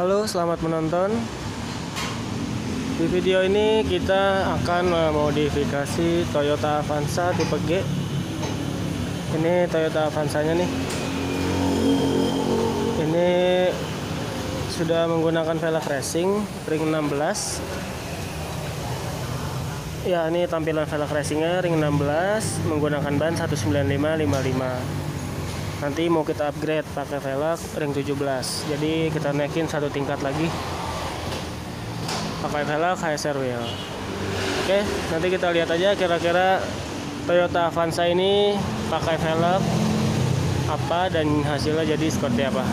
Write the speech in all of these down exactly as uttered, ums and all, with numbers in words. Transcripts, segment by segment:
Halo, selamat menonton. Di video ini kita akan memodifikasi Toyota Avanza tipe G. Ini Toyota Avanzanya nih. Ini sudah menggunakan velg racing ring enam belas. Ya, ini tampilan velg racingnya ring enam belas menggunakan ban satu sembilan lima lima lima. Nanti mau kita upgrade pakai velg ring tujuh belas. Jadi kita naikin satu tingkat lagi pakai velg H S R wheel. Oke, nanti kita lihat aja kira-kira Toyota Avanza ini pakai velg apa dan hasilnya jadi seperti apa.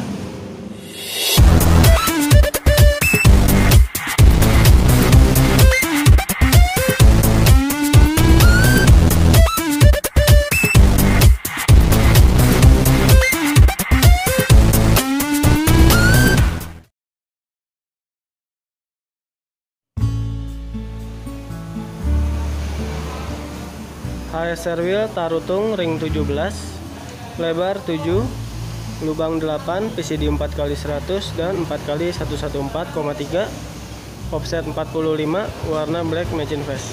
H S R wheel tarutung ring tujuh belas, lebar tujuh, lubang delapan, P C D empat kali seratus dan empat kali seratus empat belas koma tiga, offset empat puluh lima, warna black machine face.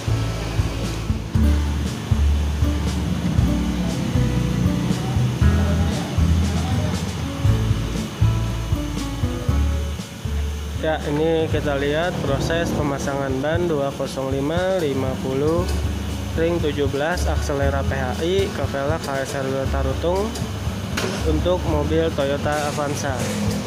Ya, ini kita lihat proses pemasangan ban dua nol lima lima puluh ring tujuh belas akselera P H I ke velg H S R wheel tarutung untuk mobil Toyota Avanza.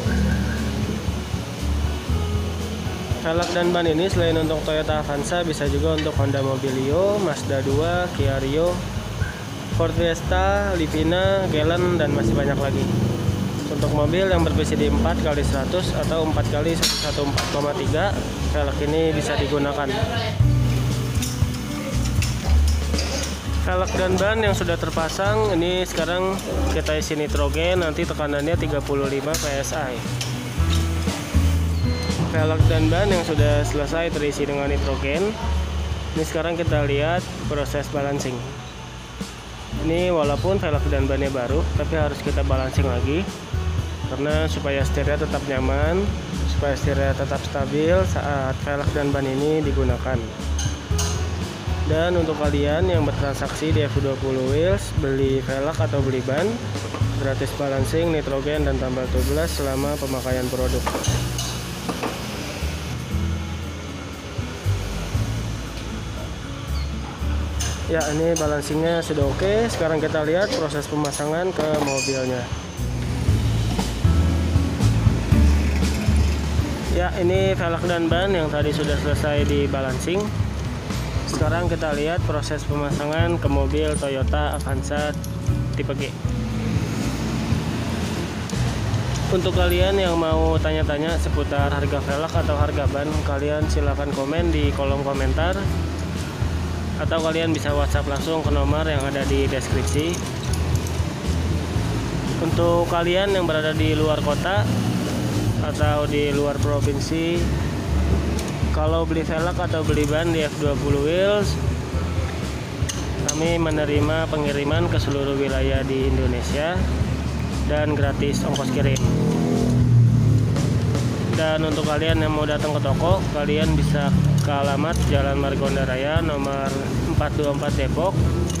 Velg dan ban ini selain untuk Toyota Avanza bisa juga untuk Honda Mobilio, Mazda dua, Kia Rio, Ford Fiesta, Livina, Galant dan masih banyak lagi. Untuk mobil yang ber-P C D empat kali seratus atau empat kali seratus empat belas koma tiga, velg ini bisa digunakan. Velg dan ban yang sudah terpasang ini sekarang kita isi nitrogen, nanti tekanannya tiga puluh lima P S I. Velg dan ban yang sudah selesai terisi dengan nitrogen. Ini sekarang kita lihat proses balancing. Ini walaupun velg dan bannya baru, tapi harus kita balancing lagi karena supaya setirnya tetap nyaman, supaya setirnya tetap stabil saat velg dan ban ini digunakan. Dan untuk kalian yang bertransaksi di F dua puluh Wheels, beli velg atau beli ban, gratis balancing, nitrogen, dan tambal tubulas selama pemakaian produk. Ya, ini balancingnya sudah oke. Sekarang kita lihat proses pemasangan ke mobilnya. Ya, ini velg dan ban yang tadi sudah selesai di balancing. Sekarang kita lihat proses pemasangan ke mobil Toyota Avanza tipe G. Untuk kalian yang mau tanya-tanya seputar harga velg atau harga ban, kalian silahkan komen di kolom komentar, atau kalian bisa WhatsApp langsung ke nomor yang ada di deskripsi. Untuk kalian yang berada di luar kota atau di luar provinsi, kalau beli velg atau beli ban di F dua puluh Wheels, kami menerima pengiriman ke seluruh wilayah di Indonesia dan gratis ongkos kirim. Dan untuk kalian yang mau datang ke toko, kalian bisa ke alamat Jalan Margonda Raya nomor empat dua empat Depok.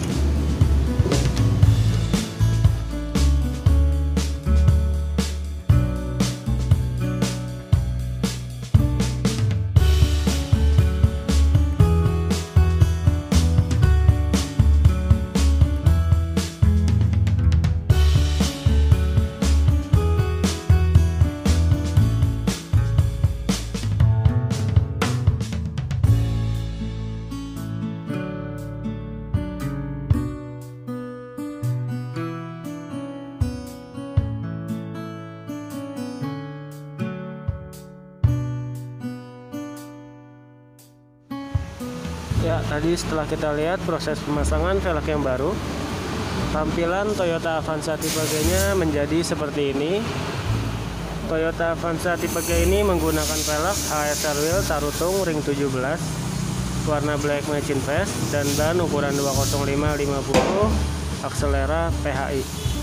Ya, tadi setelah kita lihat proses pemasangan velg yang baru, tampilan Toyota Avanza tipe G-nya menjadi seperti ini. Toyota Avanza tipe G ini menggunakan velg H S R wheel tarutung ring tujuh belas, warna black machine face, dan ban ukuran dua nol lima lima puluh akselera P H I.